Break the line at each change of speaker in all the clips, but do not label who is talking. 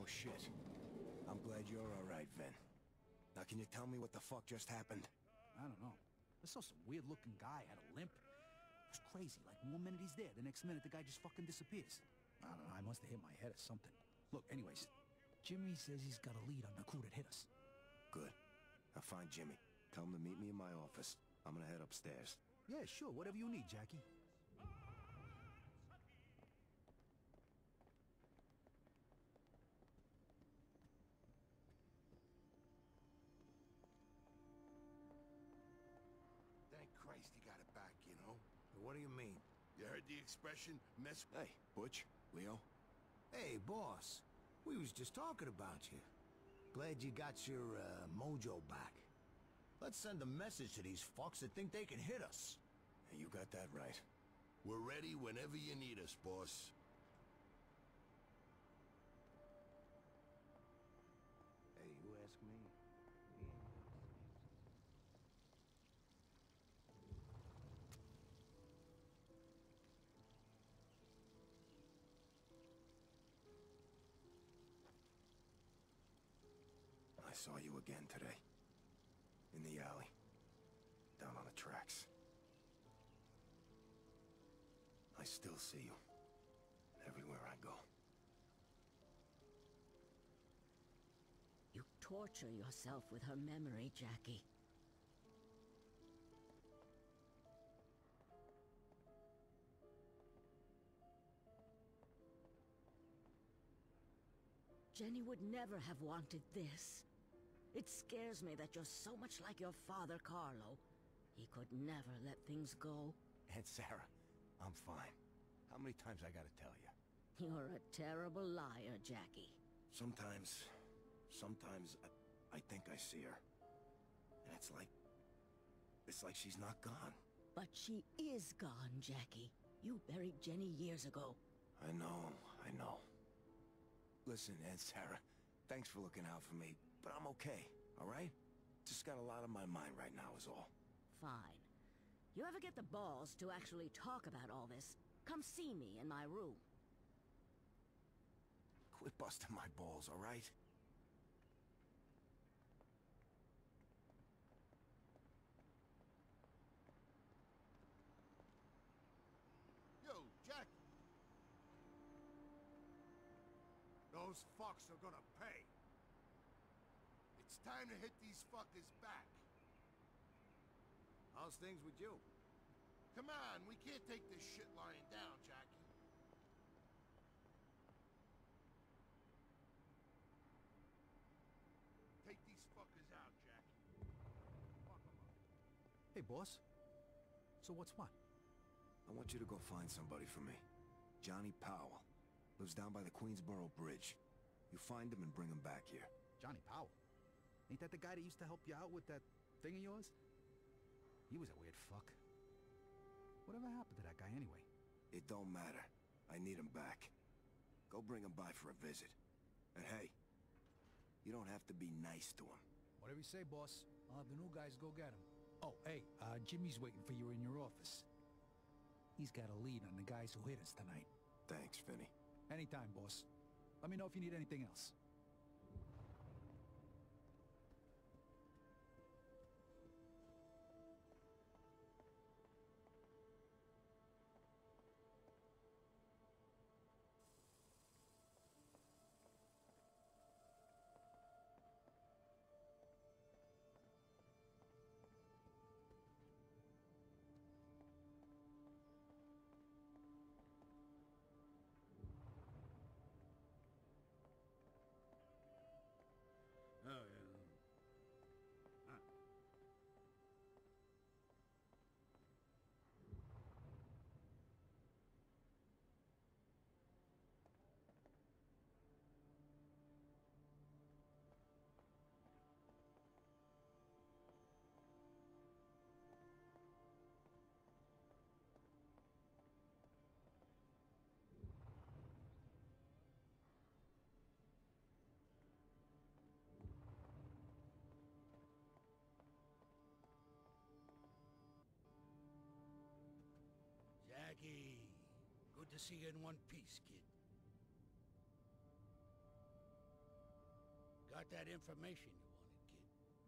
No shit. I'm glad you're alright, Vin. Now can you tell me what the fuck just happened?
I don't know. I saw some weird-looking guy, had a limp. It was crazy, like one minute he's there, the next minute the guy just fucking disappears. I don't know, I must have hit my head or something. Look, anyways, Jimmy says he's got a lead on the crew that hit us.
Good. Now find Jimmy. Tell him to meet me in my office. I'm gonna head upstairs.
Yeah, sure, whatever you need, Jackie.
Thank Christ he got it back, you know?
What do you mean?
You heard the expression, mess...
Hey, Butch, Leo.
Hey, boss. We was just talking about you. Glad you got your, mojo back. Let's send a message to these fucks that think they can hit us.
Hey, you got that right.
We're ready whenever you need us, boss.
Hey, you ask me?
I saw you again today. In the alley. Down on the tracks. I still see you. Everywhere I go.
You torture yourself with her memory, Jackie. Jenny would never have wanted this. It scares me that you're so much like your father, Carlo. He could never let things go.
Aunt Sarah, I'm fine. How many times I gotta tell you?
You're a terrible liar, Jackie.
Sometimes I think I see her. And it's like she's not gone.
But she is gone, Jackie. You buried Jenny years ago.
I know. Listen, Aunt Sarah, thanks for looking out for me, but I'm okay, all right? Just got a lot on my mind right now is all.
Fine. You ever get the balls to actually talk about all this, come see me in my room.
Quit busting my balls, all right?
Yo, Jack! Those fucks are gonna pay. It's time to hit these fuckers back.
How's things with you?
Come on, we can't take this shit lying down, Jackie. Take these fuckers out, Jackie. Fuck 'em up.
Hey, boss. So what's what?
I want you to go find somebody for me. Johnny Powell. Lives down by the Queensboro Bridge. You find him and bring him back here.
Johnny Powell. Ain't that the guy that used to help you out with that thing of yours? He was a weird fuck. Whatever happened to that guy anyway?
It don't matter. I need him back. Go bring him by for a visit. And hey, you don't have to be nice to him.
Whatever you say, boss. I'll have the new guys go get him. Oh, hey, Jimmy's waiting for you in your office. He's got a lead on the guys who hit us tonight.
Thanks, Vinny.
Anytime, boss. Let me know if you need anything else.
Oh, yeah. Huh. Jackie, good to see you in one piece, kid. got that information you wanted, kid.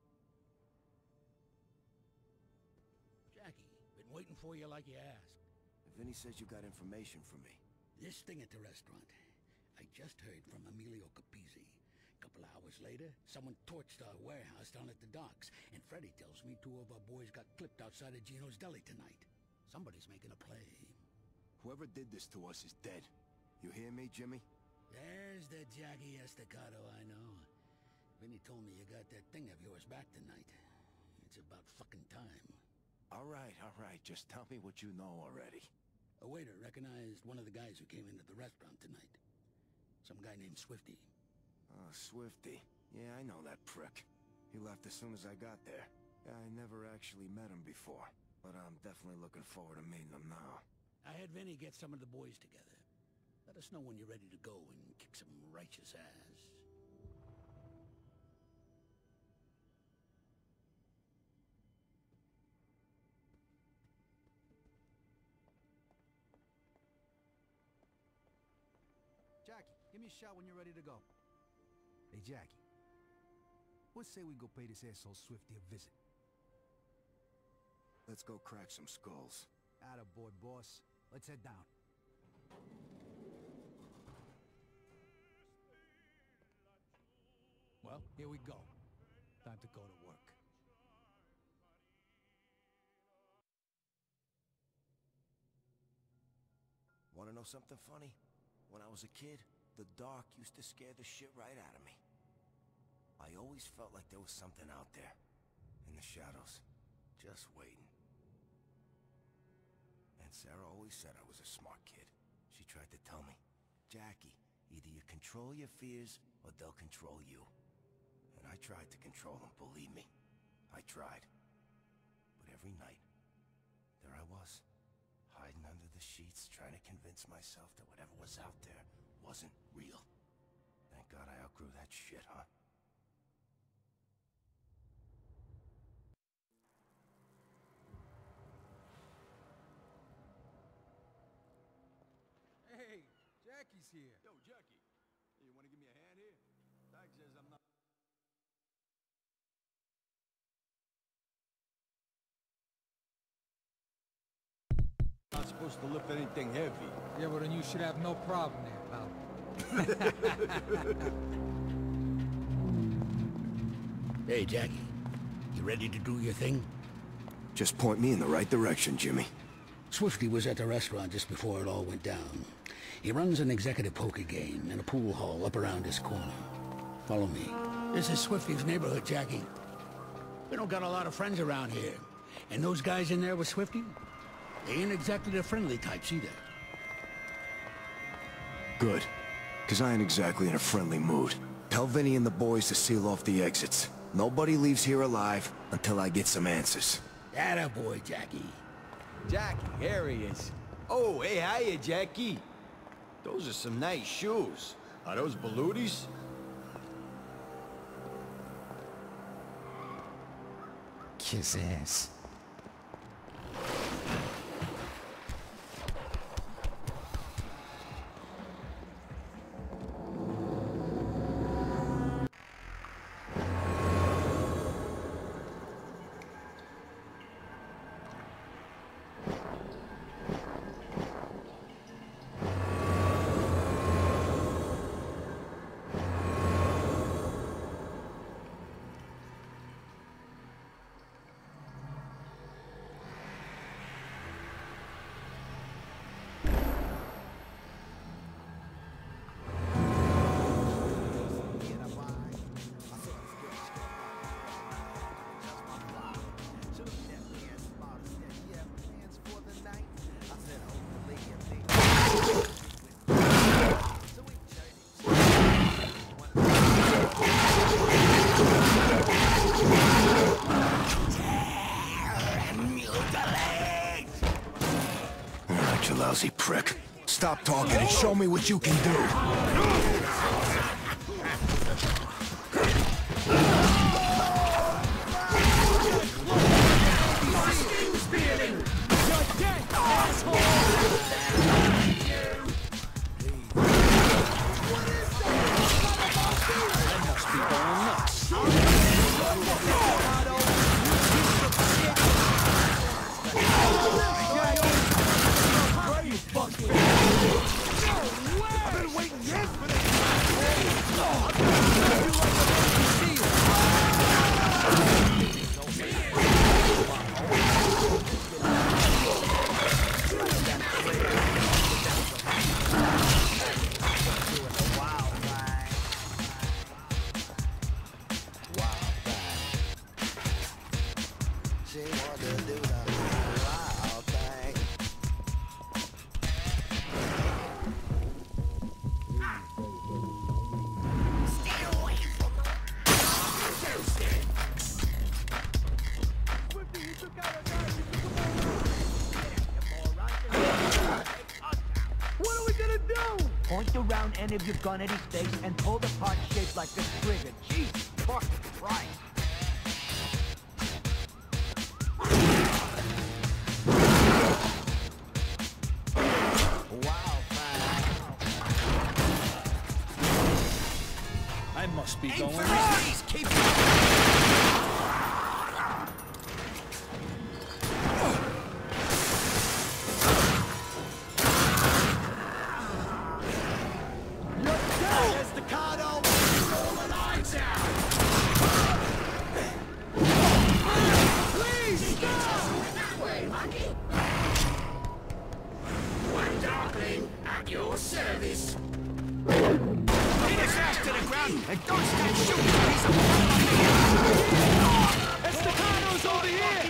Jackie, been waiting for you like you asked.
Vinny says you got information for me.
This thing at the restaurant. I just heard from Emilio Capizzi. A couple hours later, someone torched our warehouse down at the docks, and Freddy tells me 2 of our boys got clipped outside of Gino's Deli tonight. Somebody's making a play.
Whoever did this to us is dead. You hear me, Jimmy?
There's the Jackie Estacado I know. Vinny told me you got that thing of yours back tonight. It's about fucking time.
All right. Just tell me what you know already.
A waiter recognized one of the guys who came into the restaurant tonight. Some guy named Swifty.
Oh, Swifty. Yeah, I know that prick. He left as soon as I got there. I never actually met him before, but I'm definitely looking forward to meeting him now.
I had Vinny get some of the boys together. Let us know when you're ready to go and kick some righteous ass.
Jackie, give me a shout when you're ready to go. Hey, Jackie. What say we go pay this asshole Swifty a visit?
Let's go crack some skulls.
Attaboy, boss. Let's head down. Well, here we go. Time to go to work.
Want to know something funny? When I was a kid, the dark used to scare the shit right out of me. I always felt like there was something out there, in the shadows, just waiting. And Sarah always said I was a smart kid. She tried to tell me, Jackie, either you control your fears, or they'll control you. And I tried to control them, believe me. I tried. But every night, there I was, hiding under the sheets, trying to convince myself that whatever was out there wasn't real. Thank God I outgrew that shit, huh?
Hey, Jackie's here.
Yo, Jackie. Hey, you want to give me a hand here? Doc says I'm not... not supposed to lift anything heavy.
Yeah, well then you should have no problem there, pal.
Hey, Jackie. You ready to do your thing?
Just point me in the right direction, Jimmy.
Swifty was at the restaurant just before it all went down. He runs an executive poker game in a pool hall up around this corner. Follow me. This is Swifty's neighborhood, Jackie. We don't got a lot of friends around here. And those guys in there with Swifty? They ain't exactly the friendly types either.
Good. Because I ain't exactly in a friendly mood. Tell Vinny and the boys to seal off the exits. Nobody leaves here alive until I get some answers.
Attaboy, Jackie.
Jackie, here he is. Oh, hey, hiya, Jackie. Those are some nice shoes. Are those Belutis?
Kiss ass. You lousy prick. Stop talking and show me what you can do.
That must be going nuts.
wrapped around end of your gun at his face and pulled apart shaped like a trigger. Jesus fucking Christ.
I must be going.
Please keep and don't stand shooting a piece of wood on me!
Estacano's over here!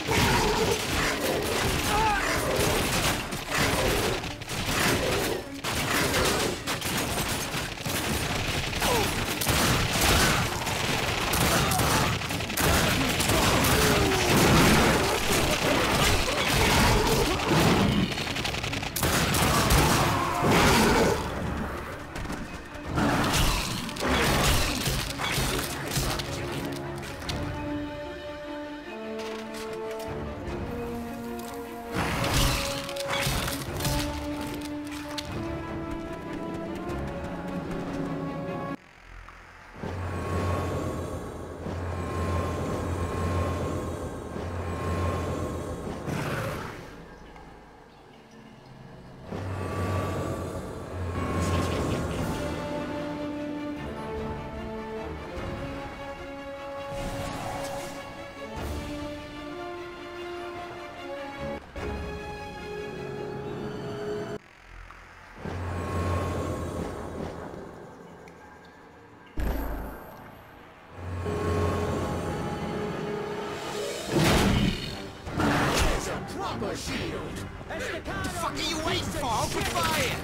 Shield! What the fuck are you waiting for? Open fire!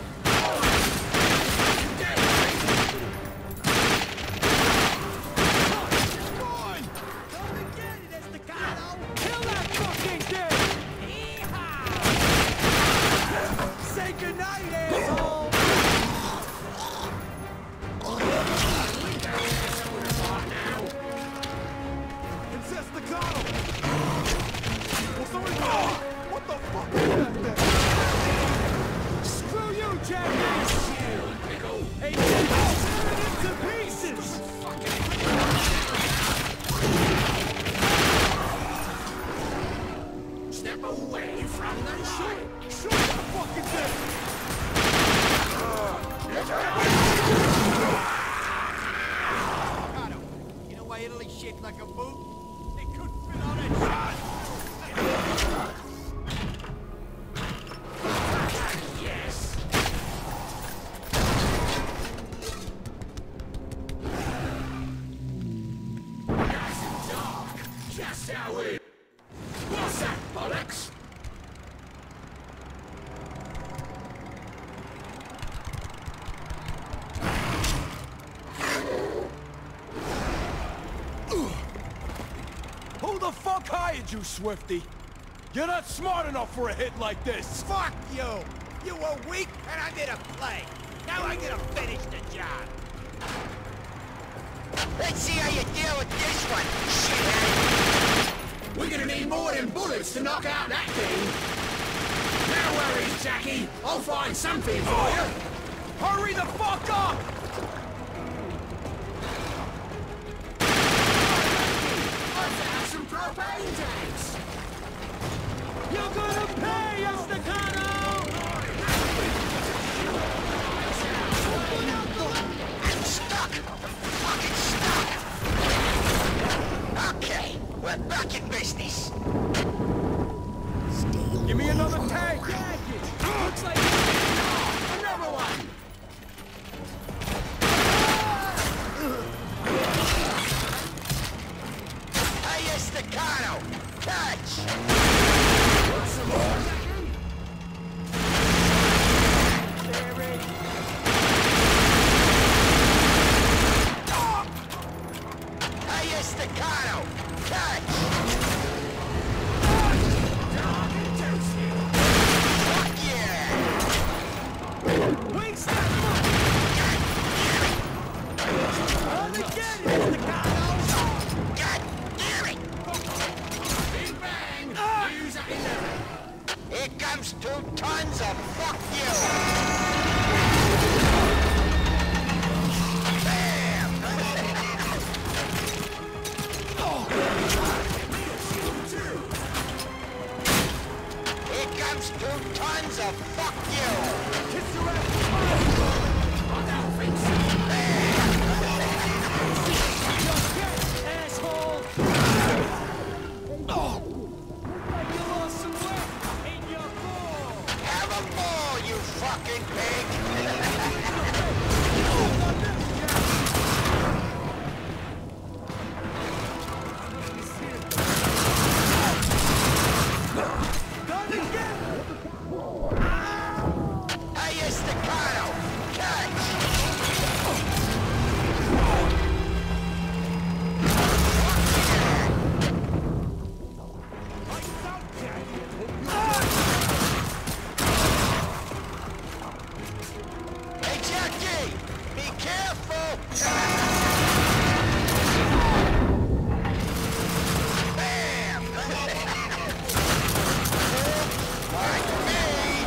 Kill that fucking thing! Say goodnight, asshole!
It's Estacado! Will somebody go? What the fuck is that thing?
Screw you, Jackie! Hey, tear it into pieces!
Step away from the light!
Shoot the fucking thing!
You know why Italy shaped like a boot? They couldn't fit on it shot! Yes! Nice and dark! Just how we... What's that, bollocks?
Who the fuck hired you, Swifty? You're not smart enough for a hit like this!
Fuck you! You were weak and I did a play! Now I'm gonna finish the job! Let's see how you deal with this one, shithead! We're gonna need more than bullets to knock out that thing! No worries, Jackie! I'll find something for you!
Hurry the fuck up!
Let's have some propane tanks!
You're gonna pay, Estacado!
I'm stuck! Fucking stuck! Okay, we're back in business!
Give me another tank!
Looks like
Another one!
God damn it! Big bang! News at 11. Here comes 2 tons of fuck you! Bam! Here comes 2 tons of fuck you! Kiss your ass! On that face!
Asshole!
Oh!
You lost some weight in your ball!
Have a ball, you fucking pig! Hey, you staccato! Catch! Hey, Jackie! Be careful! Bam! Like me!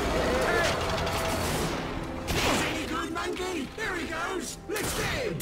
Is any good, monkey? There he goes! Let's get him!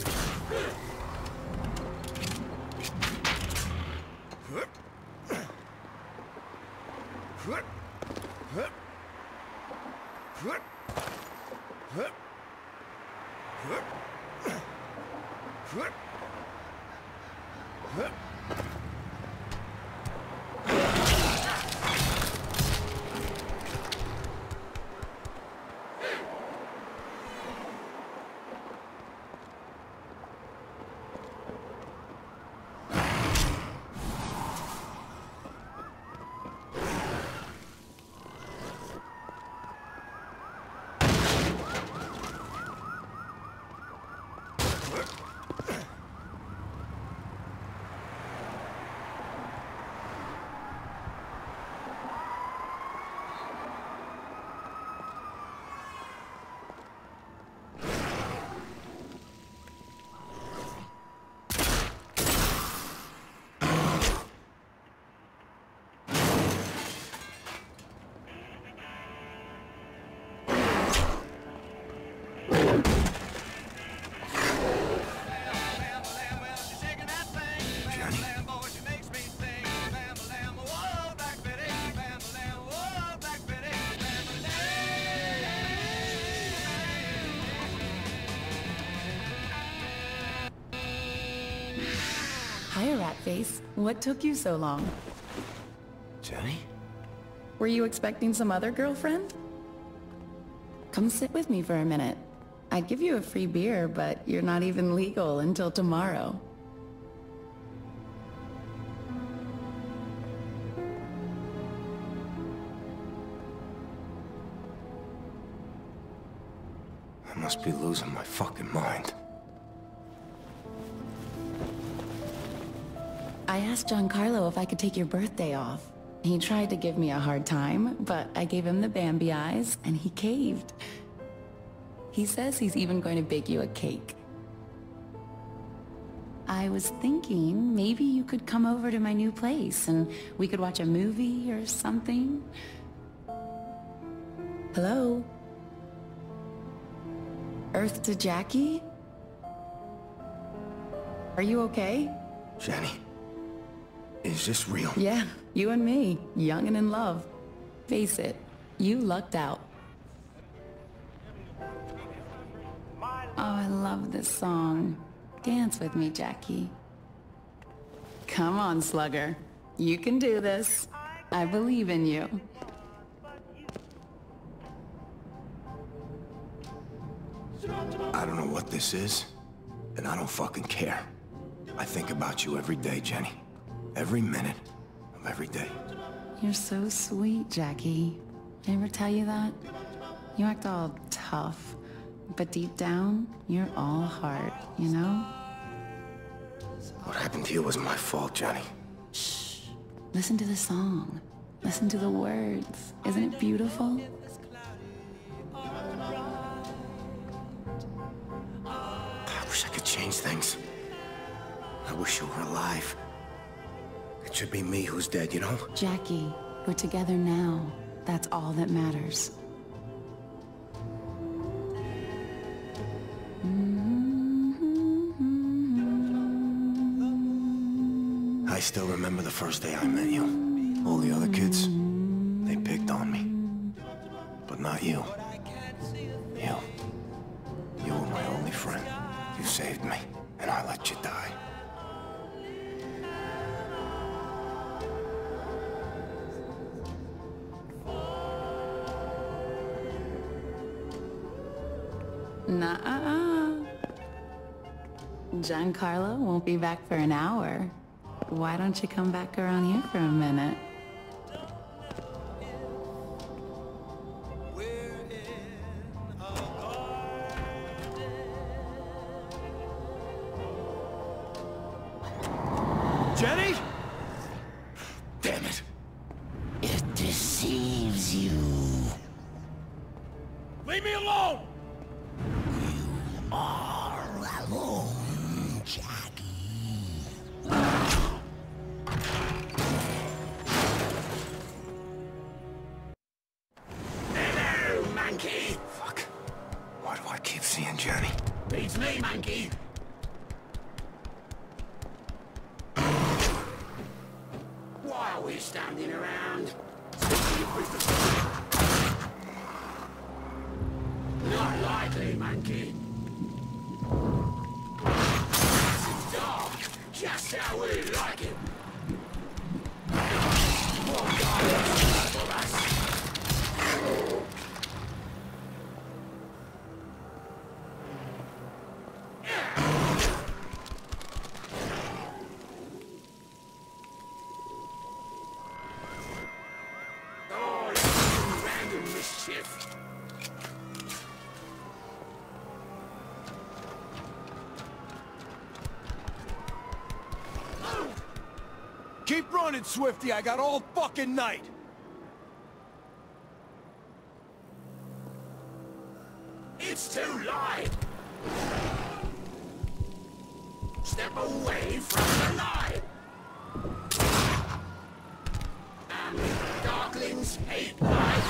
Hi, Ratface. What took you so long?
Jenny?
Were you expecting some other girlfriend? Come sit with me for a minute. I'd give you a free beer, but you're not even legal until tomorrow.
I must be losing my fucking mind.
I asked Giancarlo if I could take your birthday off. He tried to give me a hard time, but I gave him the Bambi eyes, and he caved. He says he's even going to bake you a cake. I was thinking maybe you could come over to my new place, and we could watch a movie or something. Hello? Earth to Jackie? Are you okay?
Jenny, is this real?
Yeah, you and me, young and in love. Face it, you lucked out. Oh, I love this song. Dance with me, Jackie. Come on, Slugger. You can do this. I believe in you.
I don't know what this is, and I don't fucking care. I think about you every day, Jenny. Every minute of every day.
You're so sweet, Jackie. Did I ever tell you that? You act all tough, but deep down, you're all heart, you know?
What happened to you was my fault, Jenny.
Shh. Listen to the song. Listen to the words. Isn't it beautiful?
I wish I could change change things. I wish you were alive. It should be me who's dead, you know?
Jackie, we're together now. That's all that matters.
I still remember the first day I met you. All the other kids, they picked on me. But not you. You. You were my only friend. You saved me, and I let you die.
Nuh-uh. Giancarlo won't be back for an hour. Why don't you come back around here for a minute?
Jenny?
Damn it.
It deceives you.
Leave me alone!
Are alone, Jackie. Hello, monkey.
Fuck. Why do I keep seeing Jenny?
It's me, monkey. Why are we standing around? Not likely, monkey. It's dark, just how we like it. What kind of for us? Oh, that's random mischief.
Keep running, Swifty. I got all fucking night.
It's too light. Step away from the light. Darklings hate light.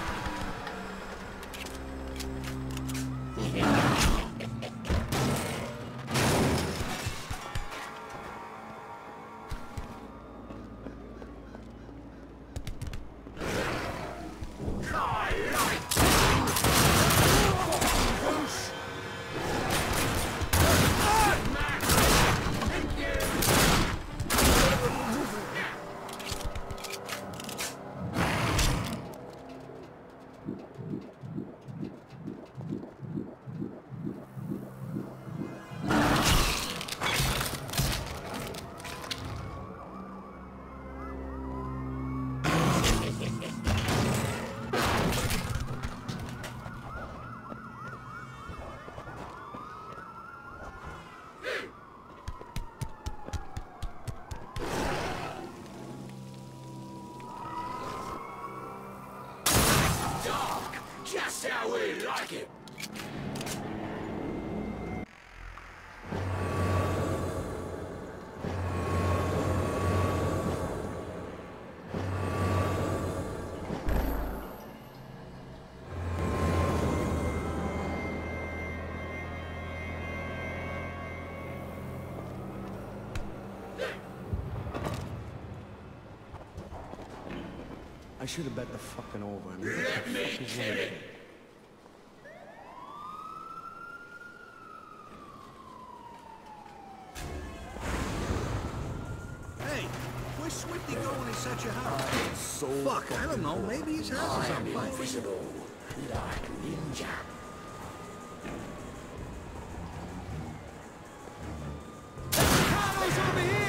Just how we like it.
I should have bet the fucking over. I mean,
Let me kill it.
Hey, where's Swifty going in such a hurry? Fuck, I don't know. Maybe his house is on fire.
Invisible, like ninja.
Carlos over here!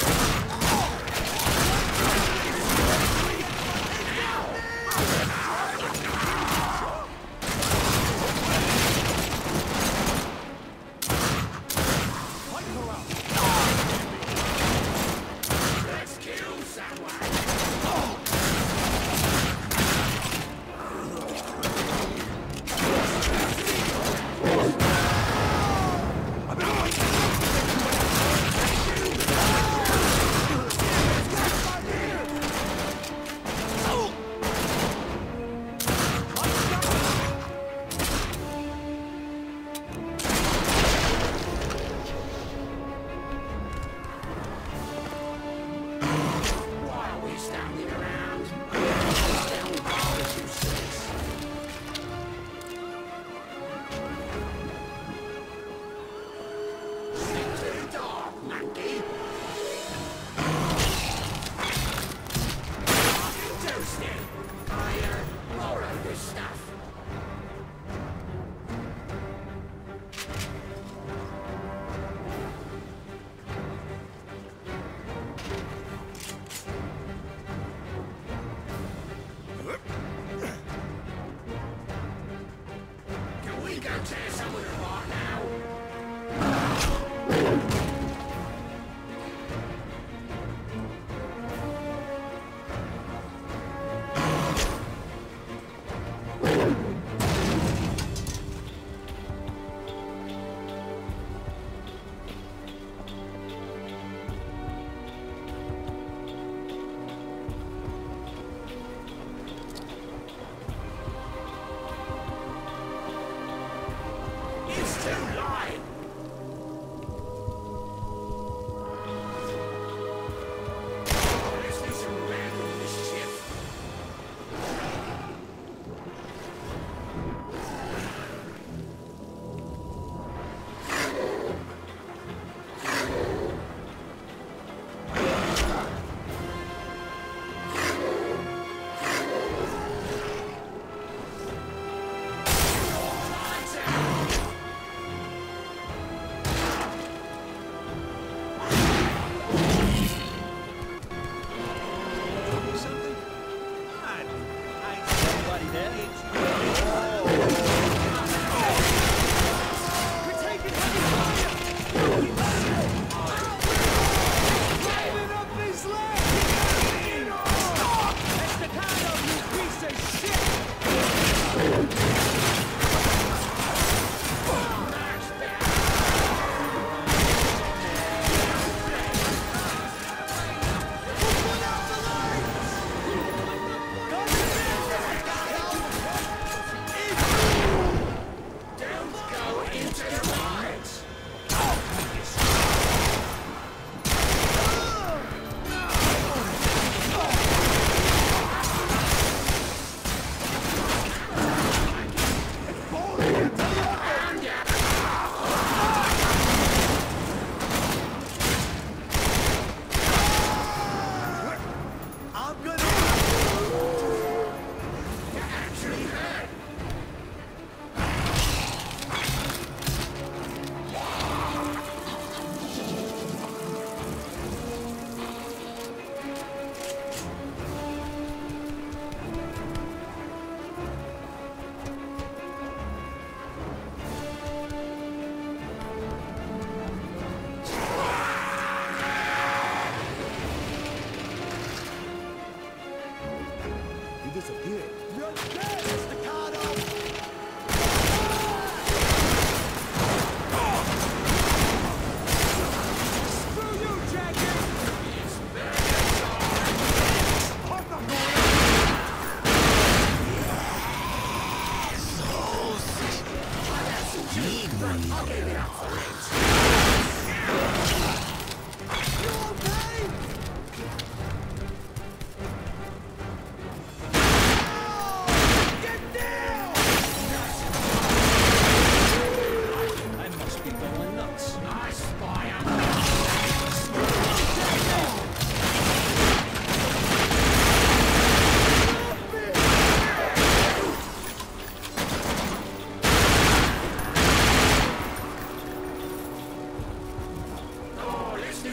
Let's kill someone.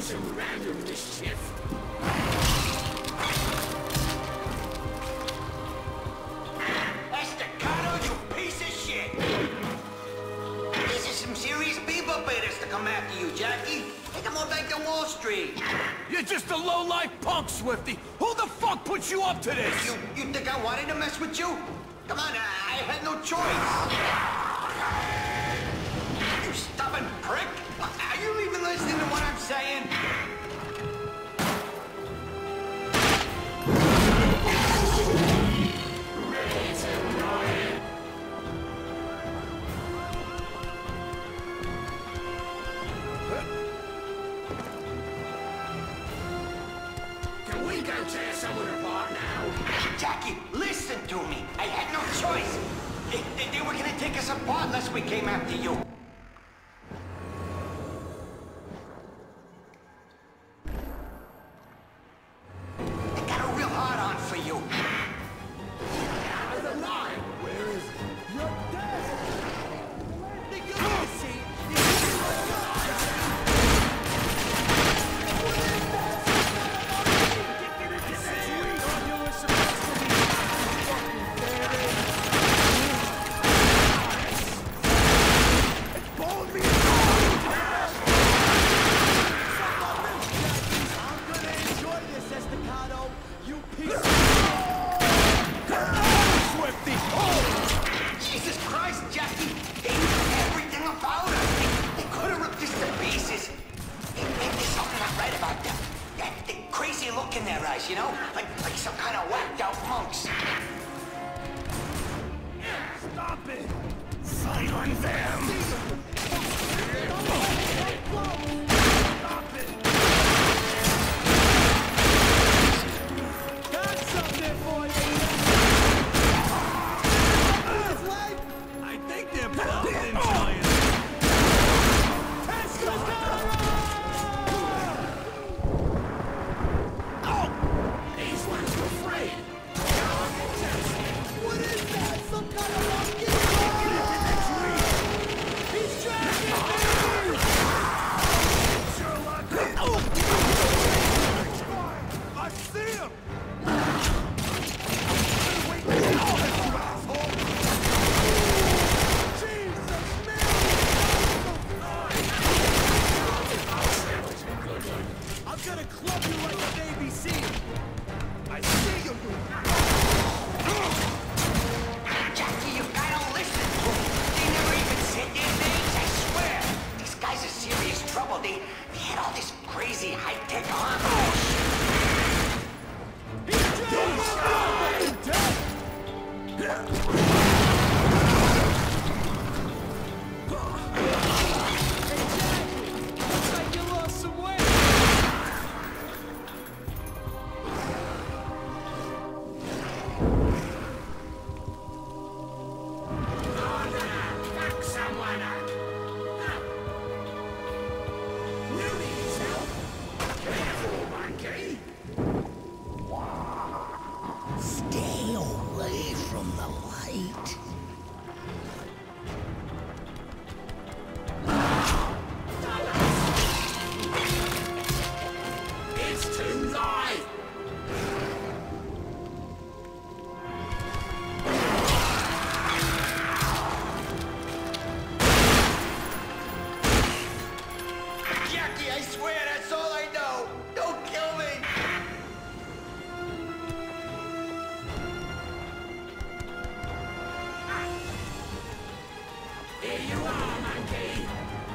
some random mischief.
Estacado, you piece of shit! These are some serious people bidders to come after you, Jackie. Take them all back to Wall Street.
You're just a low-life punk, Swifty. Who the fuck put you up to this?
You think I wanted to mess with you? Come on, I had no choice. You stubborn prick! Are you even listening to what I'm saying?
Can we go tear someone apart now?
Jackie, listen to me. I had no choice. They were gonna take us apart unless we came after you. I got a real hard on for you.
Out of the line!
Where is it?
You're dead!
Jesus Christ, Jackie! They knew everything about us. They could have ripped us to pieces. There's something not right about them. The crazy look in their eyes, you know? Like some kind of whacked out monks.
Stop it!
Silence them!
Stop it!
Got something for you!
I think they're building giants.
These ones were afraid.
What is that? Some kind of monkey? He's dragging me!
I see him!
I'm gonna club you like an ABC!
I see you!
Jackie, you gotta listen to them. They never even said their names, I swear. These guys are serious trouble. They had all this crazy high-tech armor.
Looks like you lost some weight!
Back someone up! You need help! Careful, monkey!
Stay away from the light.
It's too light!
Jackie, I swear that's all I know. Don't kill me.
Here you are, monkey!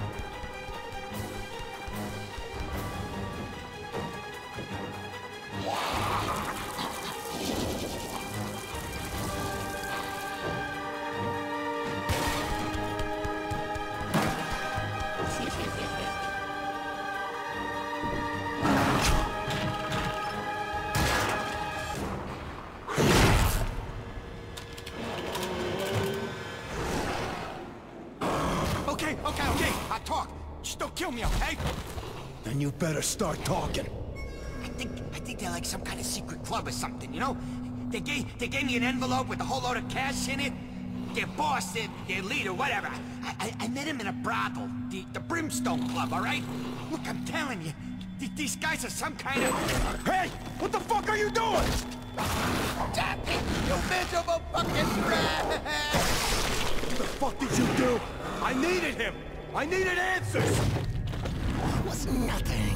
Okay. I talk. Just don't kill me, okay?
Then you better start talking.
I think they're like some kind of secret club or something, you know? They gave me an envelope with a whole load of cash in it. Their boss, their leader, whatever. I met him in a brothel, the Brimstone Club, all right? Look, I'm telling you, These guys are some kind of...
Hey! What the fuck are you doing?
Jackie, you miserable fucking rat!
What the fuck did you do? I needed him! I needed answers!
It was nothing.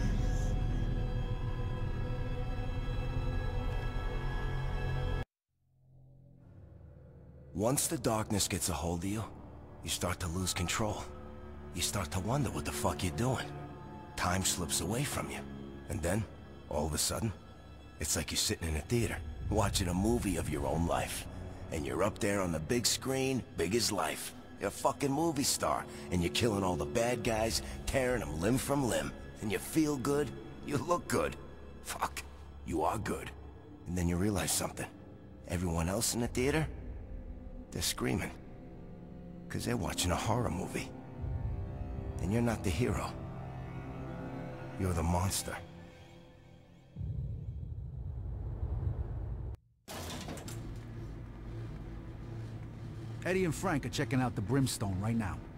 Once the darkness gets a hold of you, you start to lose control. You start to wonder what the fuck you're doing. Time slips away from you. And then, all of a sudden, it's like you're sitting in a theater, watching a movie of your own life. And you're up there on the big screen, big as life. You're a fucking movie star, and you're killing all the bad guys, tearing them limb from limb. And you feel good, you look good. Fuck, you are good. And then you realize something. Everyone else in the theater, they're screaming. 'Cause they're watching a horror movie. And you're not the hero. You're the monster.
Eddie and Frank are checking out the Brimstone right now.